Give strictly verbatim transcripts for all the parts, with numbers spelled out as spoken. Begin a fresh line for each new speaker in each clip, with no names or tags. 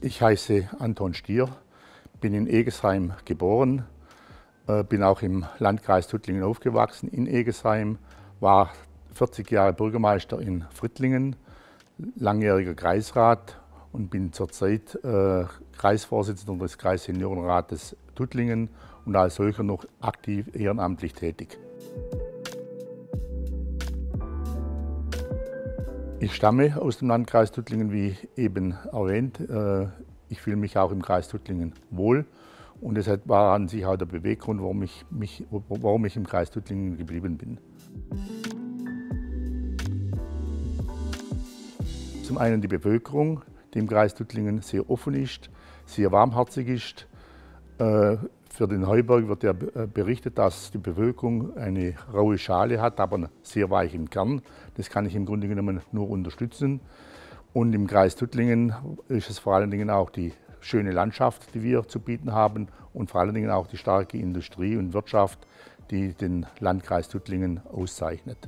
Ich heiße Anton Stier, bin in Egesheim geboren, bin auch im Landkreis Tuttlingen aufgewachsen, in Egesheim, war vierzig Jahre Bürgermeister in Frittlingen, langjähriger Kreisrat und bin zurzeit äh, Kreisvorsitzender des Kreisseniorenrates Tuttlingen und als solcher noch aktiv ehrenamtlich tätig. Ich stamme aus dem Landkreis Tuttlingen, wie eben erwähnt. Ich fühle mich auch im Kreis Tuttlingen wohl und deshalb war an sich auch der Beweggrund, warum ich, mich, warum ich im Kreis Tuttlingen geblieben bin. Zum einen die Bevölkerung, die im Kreis Tuttlingen sehr offen ist, sehr warmherzig ist. Für den Heuberg wird ja berichtet, dass die Bevölkerung eine raue Schale hat, aber einen sehr weichen Kern. Das kann ich im Grunde genommen nur unterstützen. Und im Kreis Tuttlingen ist es vor allen Dingen auch die schöne Landschaft, die wir zu bieten haben und vor allen Dingen auch die starke Industrie und Wirtschaft, die den Landkreis Tuttlingen auszeichnet.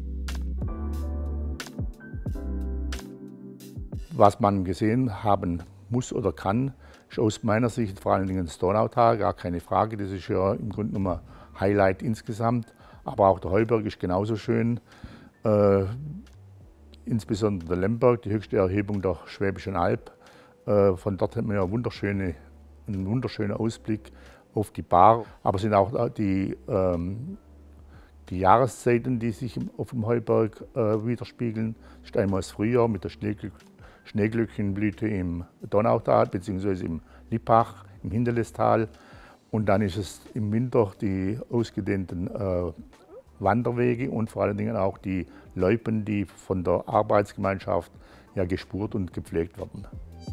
Was man gesehen haben muss oder kann, ist aus meiner Sicht vor allen Dingen das Donautal, gar keine Frage. Das ist ja im Grunde genommen Highlight insgesamt. Aber auch der Heuberg ist genauso schön. Äh, insbesondere der Lemberg, die höchste Erhebung der Schwäbischen Alb. Äh, von dort hat man ja wunderschöne, einen wunderschönen Ausblick auf die Baar. Aber es sind auch die, ähm, die Jahreszeiten, die sich auf dem Heuberg äh, widerspiegeln. Das ist einmal das Frühjahr mit der Schneeglück Schneeglöckchenblüte im Donautal bzw. im Lippach, im Hinterlästal. Und dann ist es im Winter die ausgedehnten äh, Wanderwege und vor allen Dingen auch die Loipen, die von der Arbeitsgemeinschaft ja gespurt und gepflegt werden.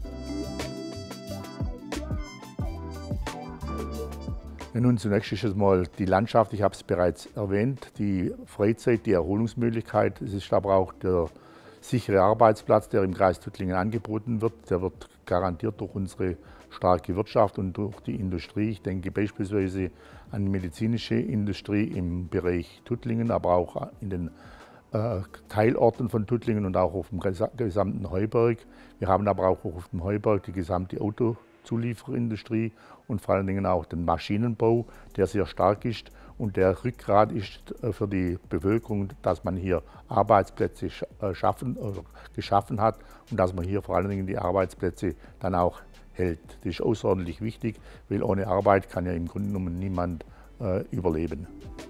Nun zunächst ist es mal die Landschaft, ich habe es bereits erwähnt, die Freizeit, die Erholungsmöglichkeit. Es ist aber auch der sichere Arbeitsplatz, der im Kreis Tuttlingen angeboten wird. Der wird garantiert durch unsere starke Wirtschaft und durch die Industrie. Ich denke beispielsweise an die medizinische Industrie im Bereich Tuttlingen, aber auch in den äh, Teilorten von Tuttlingen und auch auf dem gesamten Heuberg. Wir haben aber auch auf dem Heuberg die gesamte Autozulieferindustrie und vor allen Dingen auch den Maschinenbau, der sehr stark ist und der Rückgrat ist für die Bevölkerung, dass man hier Arbeitsplätze schaffen, oder geschaffen hat und dass man hier vor allen Dingen die Arbeitsplätze dann auch hält. Das ist außerordentlich wichtig, weil ohne Arbeit kann ja im Grunde genommen niemand äh, überleben.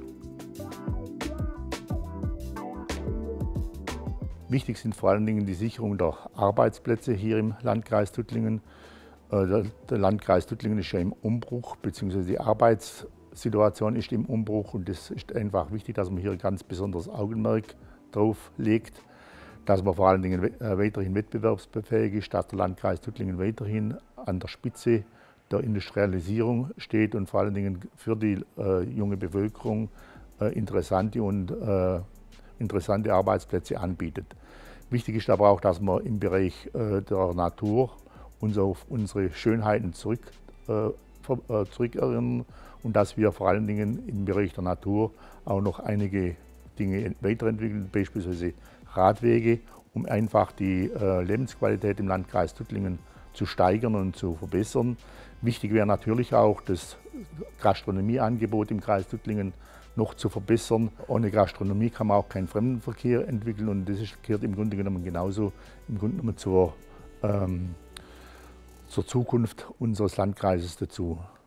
Wichtig sind vor allen Dingen die Sicherung der Arbeitsplätze hier im Landkreis Tuttlingen. Der Landkreis Tuttlingen ist ja im Umbruch, beziehungsweise die Arbeitssituation ist im Umbruch und es ist einfach wichtig, dass man hier ein ganz besonderes Augenmerk drauf legt, dass man vor allen Dingen weiterhin wettbewerbsfähig ist, dass der Landkreis Tuttlingen weiterhin an der Spitze der Industrialisierung steht und vor allen Dingen für die äh, junge Bevölkerung äh, interessante und äh, interessante Arbeitsplätze anbietet. Wichtig ist aber auch, dass man im Bereich äh, der Natur uns auf unsere Schönheiten zurück, äh, zurückerinnern und dass wir vor allen Dingen im Bereich der Natur auch noch einige Dinge weiterentwickeln, beispielsweise Radwege, um einfach die äh, Lebensqualität im Landkreis Tuttlingen zu steigern und zu verbessern. Wichtig wäre natürlich auch, das Gastronomieangebot im Kreis Tuttlingen noch zu verbessern. Ohne Gastronomie kann man auch keinen Fremdenverkehr entwickeln und das gehört im Grunde genommen genauso im Grunde genommen zur ähm, zur Zukunft unseres Landkreises dazu.